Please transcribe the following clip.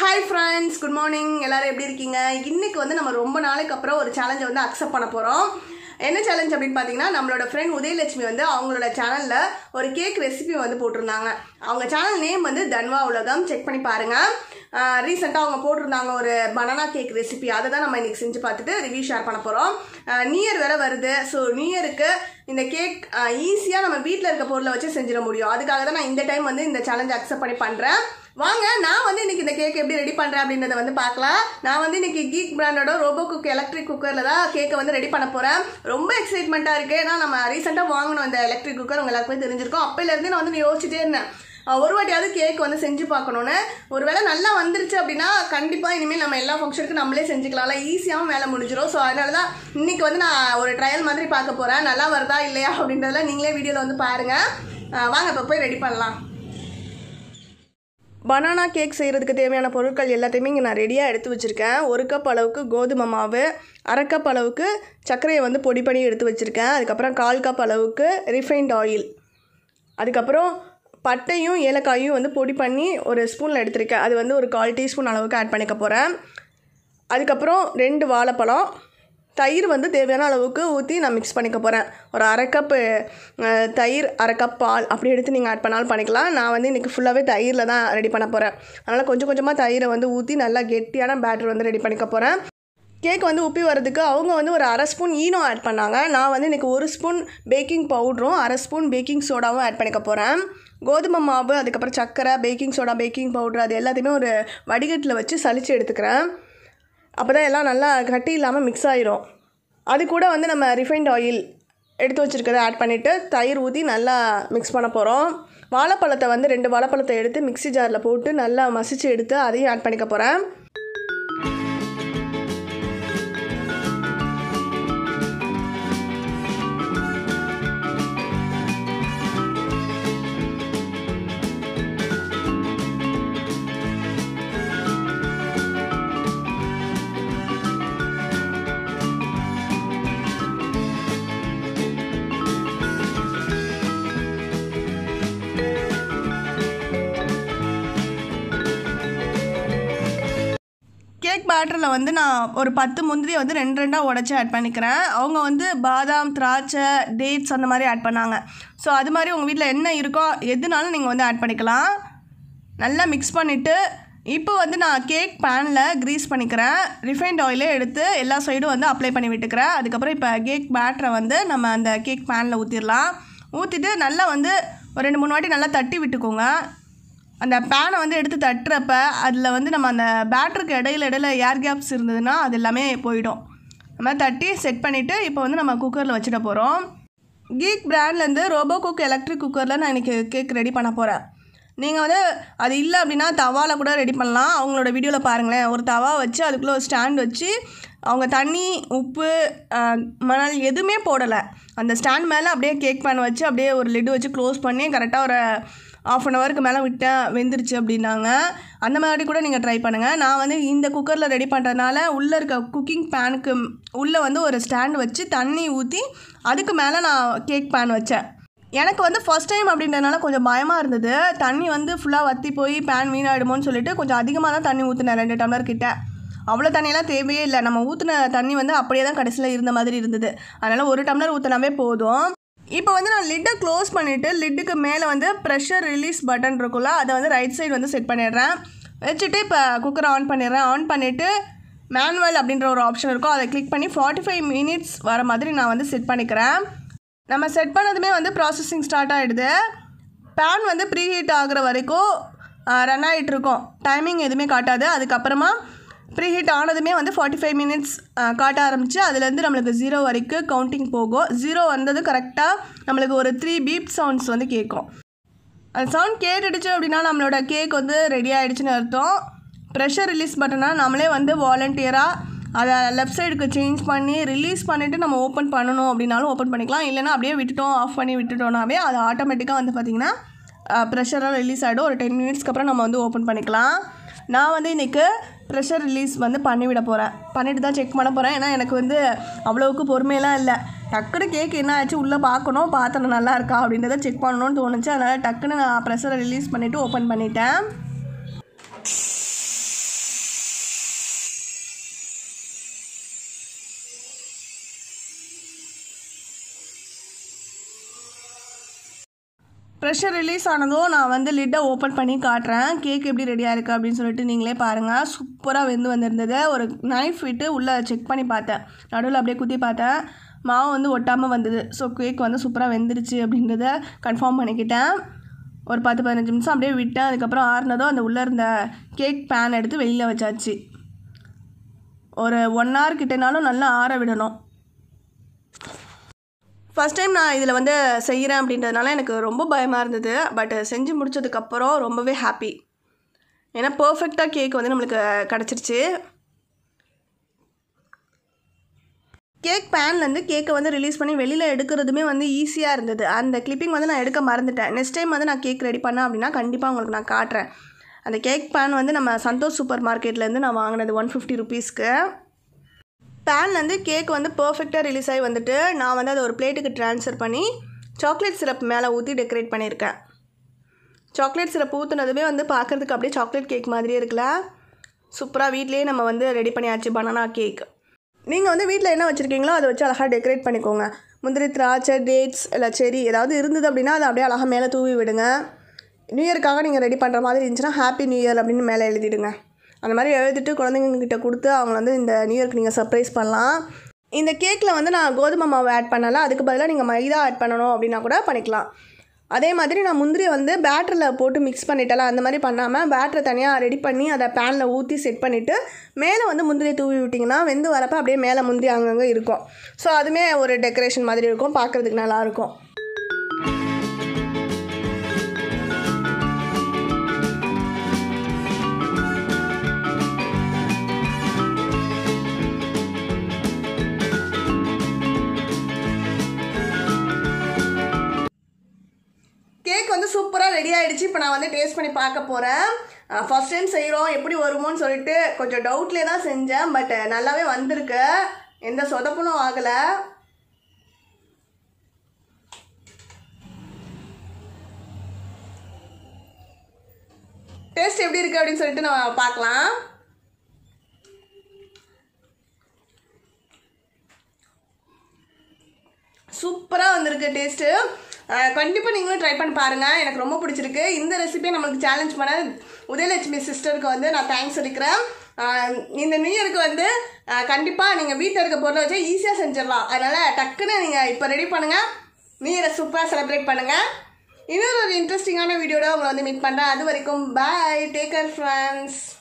Hi friends, good morning. எல்லாரும் எப்படி இருக்கீங்க? இன்னைக்கு வந்து நம்ம ரொம்ப நாளைக்கு அப்புறம் ஒரு சேலஞ்சை வந்து அக்செப்ட் பண்ண போறோம். என்ன சேலஞ்ச் அப்படின்னு பார்த்தீங்கன்னா, நம்மளோட ஃப்ரெண்ட் உதயலட்சுமி வந்து அவங்களோட சேனல்ல ஒரு கேக் ரெசிபி வந்து போட்டிருந்தாங்க. அவங்க சேனல் நேம் வந்து தன்வா உலகம். செக் பண்ணி பாருங்க. ரீசெண்டாக அவங்க போட்டிருந்தாங்க ஒரு பனானா கேக் ரெசிபி. அதை தான் நம்ம இன்னைக்கு செஞ்சு பார்த்துட்டு ரிவ்யூ ஷேர் பண்ண போகிறோம். நியூ இயர் வேற வருது. ஸோ நியூ இயருக்கு இந்த கேக் ஈஸியாக நம்ம வீட்டில் இருக்க பொருளை வச்சு செஞ்சிட முடியும். அதுக்காக தான் நான் இந்த டைம் வந்து இந்த சேலஞ்ச் அக்செப்ட் பண்ணி பண்ணுறேன். வாங்க, நான் வந்து இன்னைக்கு இந்த கேக் எப்படி ரெடி பண்ணுறேன் அப்படின்றத வந்து பார்க்கலாம். நான் வந்து இன்னைக்கு கீக் பிராண்டோட ரோபோ குக் எலக்ட்ரிக் குக்கரில் தான் கேக்கை வந்து ரெடி பண்ண போகிறேன். ரொம்ப எக்ஸைட்மெண்ட்டாக இருக்குது. ஏன்னா நம்ம ரீசெண்டாக வாங்கணும் இந்த எலக்ட்ரிக் குக்கர். உங்க எல்லாருக்குமே தெரிஞ்சிருக்கும். அப்போலேருந்து நான் வந்து யோசிச்சுட்டே இருந்தேன், ஒரு வாட்டியாவது கேக் வந்து செஞ்சு பார்க்கணுன்னு. ஒருவேளை நல்லா வந்துருச்சு அப்படின்னா கண்டிப்பாக இனிமேல் நம்ம எல்லா ஃபங்க்ஷனுக்கும் நம்மளே செஞ்சுக்கலாம்ல, ஈஸியாகவும் வேலை முடிஞ்சிடும். ஸோ அதனால தான் இன்னைக்கு வந்து நான் ஒரு ட்ரையல் மாதிரி பார்க்க போகிறேன். நல்லா வருதா இல்லையா அப்படின்றதுல நீங்களே வீடியோவில் வந்து பாருங்கள். வாங்க இப்போ போய் ரெடி பண்ணலாம். பனானா கேக் செய்கிறதுக்கு தேவையான பொருட்கள் எல்லாத்தையுமே இங்கே நான் ரெடியாக எடுத்து வச்சுருக்கேன். 1 கப் அளவுக்கு கோதுமை மாவு, 1/2 கப் அளவுக்கு சர்க்கரையை வந்து பொடி பண்ணி எடுத்து வச்சுருக்கேன். அதுக்கப்புறம் 1/4 கப் அளவுக்கு ரிஃபைண்ட் ஆயில், அதுக்கப்புறம் பட்டையும் ஏலக்காயும் வந்து பொடி பண்ணி ஒரு ஸ்பூனில் எடுத்துருக்கேன். அது வந்து ஒரு 1/4 டீஸ்பூன் அளவுக்கு ஆட் பண்ணிக்க போகிறேன். அதுக்கப்புறம் 2 வாழைப்பழம், தயிர் வந்து தேவையான அளவுக்கு ஊற்றி நான் மிக்ஸ் பண்ணிக்க போகிறேன். ஒரு 1/2 கப்பு தயிர், 1/2 கப் பால் அப்படி எடுத்து நீங்கள் ஆட் பண்ணாலும் பண்ணிக்கலாம். நான் வந்து இன்றைக்கி ஃபுல்லாகவே தயிரில் தான் ரெடி பண்ண போகிறேன். அதனால் கொஞ்சம் கொஞ்சமாக தயிரை வந்து ஊற்றி நல்லா கெட்டியான பேட்டர் வந்து ரெடி பண்ணிக்க போகிறேன். கேக் வந்து உப்பி வரதுக்கு அவங்க வந்து ஒரு 1/2 ஸ்பூன் ஈனோ ஆட் பண்ணாங்க. நான் வந்து இன்றைக்கி 1 ஸ்பூன் பேக்கிங் பவுடரும் 1/2 ஸ்பூன் பேக்கிங் சோடாவும் ஆட் பண்ணிக்க போகிறேன். கோதுமை மாவு, அதுக்கப்புறம் சர்க்கரை, பேக்கிங் சோடா, பேக்கிங் பவுடர் அது எல்லாத்தையுமே ஒரு வடிகட்டில் வச்சு சலிச்சு எடுத்துக்கிறேன். அப்போ தான் எல்லாம் நல்லா கட்டி இல்லாமல் மிக்ஸ் ஆகிரும். அது கூட வந்து நம்ம ரிஃபைண்ட் ஆயில் எடுத்து வச்சுருக்கதை ஆட் பண்ணிவிட்டு தயிர் ஊற்றி நல்லா மிக்ஸ் பண்ண போகிறோம். வாழைப்பழத்தை வந்து 2 வாழைப்பழத்தை எடுத்து மிக்ஸி ஜாரில் போட்டு நல்லா மசிச்சு எடுத்து அதையும் ஆட் பண்ணிக்க போகிறேன். கேக் பேட்டரில் வந்து நான் ஒரு 10 முந்திரியை வந்து 2 உடச்சி ஆட் பண்ணிக்கிறேன். அவங்க வந்து பாதாம், திராட்சை, டேட்ஸ் அந்த மாதிரி ஆட் பண்ணாங்க. ஸோ அது மாதிரி உங்கள் வீட்டில் என்ன இருக்கோ எதுனாலும் நீங்கள் வந்து ஆட் பண்ணிக்கலாம். நல்லா மிக்ஸ் பண்ணிவிட்டு இப்போ வந்து நான் கேக் பேனில் க்ரீஸ் பண்ணிக்கிறேன். ரிஃபைண்ட் ஆயிலே எடுத்து எல்லா சைடும் வந்து அப்ளை பண்ணி விட்டுக்கிறேன். அதுக்கப்புறம் இப்போ கேக் பேட்டரை வந்து நம்ம அந்த கேக் பேனில் ஊற்றிடலாம். ஊற்றிட்டு நல்லா வந்து ஒரு 2-3 வாட்டி நல்லா தட்டி விட்டுக்கோங்க. அந்த பேனை வந்து எடுத்து தட்டுறப்ப அதில் வந்து நம்ம அந்த பேட்டருக்கு இடையில ஏர் கேப்ஸ் இருந்ததுன்னா அது எல்லாமே போயிடும். நம்ம தட்டி செட் பண்ணிவிட்டு இப்போ வந்து நம்ம குக்கரில் வச்சுட போகிறோம். கீக் பிராண்ட்லேருந்து ரோபோ குக் எலக்ட்ரிக் குக்கரில் நான் இன்றைக்கி கேக் ரெடி பண்ண போகிறேன். நீங்கள் வந்து அது இல்லை அப்படின்னா தவாவில் கூட ரெடி பண்ணலாம். அவங்களோட வீடியோவில் பாருங்களேன், ஒரு தவா வச்சு அதுக்குள்ளே ஒரு ஸ்டாண்ட் வச்சு அவங்க தண்ணி, உப்பு, மணல் எதுவுமே போடலை. அந்த ஸ்டாண்ட் மேலே அப்படியே கேக் பேன் வச்சு அப்படியே ஒரு லிட்டு வச்சு க்ளோஸ் பண்ணி கரெக்டாக ஒரு 1/2 ஹவருக்கு மேலே விட்டேன், வெந்துருச்சு அப்படின்னாங்க. அந்த மாதிரி கூட நீங்கள் ட்ரை பண்ணுங்கள். நான் வந்து இந்த குக்கரில் ரெடி பண்ணுறதுனால உள்ளே இருக்க குக்கிங் பேனுக்கு உள்ளே வந்து ஒரு ஸ்டாண்ட் வச்சு தண்ணி ஊற்றி அதுக்கு மேலே நான் கேக் பேன் வச்சேன். எனக்கு வந்து ஃபஸ்ட் டைம் அப்படின்றதுனால கொஞ்சம் பயமாக இருந்தது. தண்ணி வந்து ஃபுல்லாக வற்றி போய் பேன் வீணாயிடுமோன்னு சொல்லிட்டு கொஞ்சம் அதிகமாக தான் தண்ணி ஊற்றினேன், 2 டம்ளர் கிட்ட. அவ்வளோ தண்ணியெல்லாம் தேவையே இல்லை. நம்ம ஊற்றின தண்ணி வந்து அப்படியே தான் கடைசியில் இருந்த மாதிரி இருந்தது. அதனால் 1 டம்ளர் ஊற்றினாவே போதும். இப்போ வந்து நான் லிட்டை க்ளோஸ் பண்ணிவிட்டு லிட்டுக்கு மேலே வந்து ப்ரெஷர் ரிலீஸ் பட்டன் இருக்குல்ல, அதை வந்து ரைட் சைடு வந்து செட் பண்ணிடுறேன். வச்சுட்டு இப்போ குக்கரை ஆன் பண்ணிடுறேன். ஆன் பண்ணிவிட்டு மேனுவல் அப்படின்ற ஒரு ஆப்ஷன் இருக்கும், அதை கிளிக் பண்ணி 45 மினிட்ஸ் வர மாதிரி நான் வந்து செட் பண்ணிக்கிறேன். நம்ம செட் பண்ணதுமே வந்து ப்ராசஸிங் ஸ்டார்ட் ஆகிடுது. பேன் வந்து ப்ரீ ஹீட் ஆகிற வரைக்கும் ரன் ஆகிட்டுருக்கோம். டைமிங் எதுவுமே காட்டாது. அதுக்கப்புறமா ப்ரீ ஹீட் ஆனதுமே வந்து 45 மினிட்ஸ் காட்ட ஆரம்பித்து அதுலேருந்து நம்மளுக்கு 0 வரைக்கும் கவுண்டிங் போகும். 0 வந்தது கரெக்டாக நம்மளுக்கு ஒரு 3 பீப் சவுண்ட்ஸ் வந்து கேட்கும். அந்த சவுண்ட் கேட்டுடுச்சு அப்படின்னா நம்மளோட கேக் வந்து ரெடி ஆகிடுச்சுன்னு அர்த்தம். ப்ரெஷர் ரிலீஸ் பட்டனா நம்மளே வந்து வாலண்டியராக அதை லெஃப்ட் சைடுக்கு சேஞ்ச் பண்ணி ரிலீஸ் பண்ணிவிட்டு நம்ம ஓப்பன் பண்ணணும் அப்படின்னாலும் ஓப்பன் பண்ணிக்கலாம். இல்லைனா அப்படியே விட்டுட்டோம், ஆஃப் பண்ணி விட்டுட்டோம்னாவே அது ஆட்டோமேட்டிக்காக வந்து பார்த்திங்கன்னா ப்ரெஷராக ரிலீஸ் ஆகிடும். ஒரு 10 மினிட்ஸ்க்கு அப்புறம் நம்ம வந்து ஓப்பன் பண்ணிக்கலாம். நான் வந்து இன்றைக்கி ப்ரெஷர் ரிலீஸ் வந்து பண்ணிவிட போகிறேன். பண்ணிவிட்டு தான் செக் பண்ண போகிறேன். ஏன்னா எனக்கு வந்து அவ்வளோவுக்கு பொறுமையெல்லாம் இல்லை. டக்குன்னு கேக் என்ன ஆச்சு உள்ளே பார்க்கணும், பாத்திரம் நல்லா இருக்கா அப்படின்றத செக் பண்ணணும்னு தோணுச்சு. அதனால் டக்குன்னு நான் ப்ரெஷரை ரிலீஸ் பண்ணிவிட்டு ஓப்பன் பண்ணிட்டேன். ப்ரெஷர் ரிலீஸ் ஆனதும் நான் வந்து லிட்டை ஓப்பன் பண்ணி காட்டுறேன். கேக் எப்படி ரெடியாக இருக்குது அப்படின்னு சொல்லிட்டு நீங்களே பாருங்கள். சூப்பராக வெந்து வந்திருந்தது. ஒரு நைஃப் விட்டு உள்ளே செக் பண்ணி பார்த்தேன், நடுவில் அப்படியே குத்தி பார்த்தேன், மாவு வந்து ஒட்டாமல் வந்தது. ஸோ கேக் வந்து சூப்பராக வெந்துருச்சு அப்படின்றத கன்ஃபார்ம் பண்ணிக்கிட்டேன். ஒரு 10-15 நிமிஷம் அப்படியே விட்டேன். அதுக்கப்புறம் ஆறுனதும் அந்த உள்ளே இருந்த கேக் பேன் எடுத்து வெளியில் வச்சாச்சு. ஒரு 1 hour கிட்டேனாலும் நல்லா ஆற விடணும். ஃபஸ்ட் டைம் நான் இதில் வந்து செய்கிறேன் அப்படின்றதுனால எனக்கு ரொம்ப பயமாக இருந்தது. பட் செஞ்சு முடித்ததுக்கப்புறம் ரொம்பவே ஹாப்பி. ஏன்னா பர்ஃபெக்டாக கேக் வந்து நம்மளுக்கு கிடச்சிருச்சு. கேக் பேன்லேருந்து கேக்கை வந்து ரிலீஸ் பண்ணி வெளியில் எடுக்கிறதுமே வந்து ஈஸியாக இருந்தது. அந்த கிளிப்பிங் வந்து நான் எடுக்க மறந்துட்டேன். நெக்ஸ்ட் டைம் வந்து நான் கேக் ரெடி பண்ணேன் அப்படின்னா கண்டிப்பாக உங்களுக்கு நான் காட்டுறேன். அந்த கேக் பேன் வந்து நம்ம சந்தோஷ் சூப்பர் மார்க்கெட்லேருந்து நான் வாங்கினது 150 rupeesக்கு. பேன்லேருந்து கேக் வந்து பர்ஃபெக்டாக ரிலீஸ் ஆகி வந்துட்டு நான் வந்து அதை ஒரு பிளேட்டுக்கு ட்ரான்ஸ்ஃபர் பண்ணி சாக்லேட் சிரப் மேலே ஊற்றி டெக்கரேட் பண்ணியிருக்கேன். சாக்லேட் சிரப் ஊற்றுனதுமே வந்து பார்க்குறதுக்கு அப்படியே சாக்லேட் கேக் மாதிரியே இருக்குல்ல. சூப்பராக வீட்லேயே நம்ம வந்து ரெடி பண்ணியாச்சு பனானா கேக். நீங்கள் வந்து வீட்டில் என்ன வச்சுருக்கீங்களோ அதை வச்சு அழகாக டெக்கரேட் பண்ணிக்கோங்க. முந்திரி, திராட்சை, டேட்ஸ் இல்லை செரி ஏதாவது இருந்தது அப்படின்னா அதை அப்படியே அழகாக மேலே தூவி விடுங்க. நியூ இயர்க்காக நீங்கள் ரெடி பண்ணுற மாதிரி இருந்துச்சுன்னா ஹாப்பி நியூ இயர் அப்படின்னு மேலே எழுதிடுங்க. அந்த மாதிரி எழுதிட்டு குழந்தைங்கக்கிட்ட கொடுத்து அவங்கள வந்து இந்த நியூ இயர்க்கு நீங்கள் சர்ப்ரைஸ் பண்ணலாம். இந்த கேக்கில் வந்து நான் கோதுமை மாவு ஆட் பண்ணலாம். அதுக்கு பதிலாக நீங்கள் மைதா ஆட் பண்ணணும் அப்படின்னா கூட பண்ணிக்கலாம். அதே மாதிரி நான் முந்திரியை வந்து பேட்டரில் போட்டு மிக்ஸ் பண்ணிட்டலாம். அந்த மாதிரி பண்ணாமல் பேட்டரை தனியாக ரெடி பண்ணி அதை பேனில் ஊற்றி செட் பண்ணிவிட்டு மேலே வந்து முந்திரியை தூவி விட்டிங்கன்னா வெந்து வரப்போ அப்படியே மேலே முந்திரி அங்கங்கே இருக்கும். ஸோ அதுவுமே ஒரு டெக்கரேஷன் மாதிரி இருக்கும், பார்க்குறதுக்கு நல்லாயிருக்கும். கேக் வந்து சூப்பராக ரெடி ஆகிடுச்சு. இப்போ நான் வந்து டேஸ்ட் பண்ணி பார்க்க போகிறேன். ஃபர்ஸ்ட் டைம் செய்கிறோம், எப்படி வருமோன்னு சொல்லிட்டு கொஞ்சம் டவுட்லேயே தான் செஞ்சேன். பட் நல்லாவே வந்திருக்கு, எந்த சொதப்பலும் ஆகலை. டேஸ்ட் எப்படி இருக்குது அப்படின்னு சொல்லிட்டு நம்ம பார்க்கலாம். சூப்பராக வந்திருக்கு டேஸ்ட்டு. கண்டிப்பாக நீங்களும் ட்ரை பண்ணி பாருங்கள். எனக்கு ரொம்ப பிடிச்சிருக்கு. இந்த ரெசிபியை நம்மளுக்கு சேலஞ்ச் பண்ண உதயலட்சுமி சிஸ்டருக்கு வந்து நான் தேங்க்ஸ் சொல்லிக்கிறேன். இந்த நியூ இயருக்கு வந்து கண்டிப்பாக நீங்கள் வீட்டில் இருக்க பொருளை வச்சு ஈஸியாக செஞ்சிடலாம். அதனால் டக்குன்னு நீங்கள் இப்போ ரெடி பண்ணுங்கள், நியூ இயரை சூப்பராக செலிப்ரேட் பண்ணுங்கள். இன்னொரு இன்ட்ரெஸ்டிங்கான வீடியோட உங்களை வந்து மீட் பண்ணுறேன். அது வரைக்கும் பாய், டேக் கேர் ஃப்ரெண்ட்ஸ்.